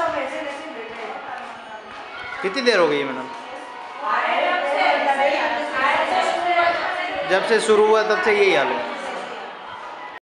कितनी देर हो गई मैडम? जब से शुरू हुआ तब से यही हाल है।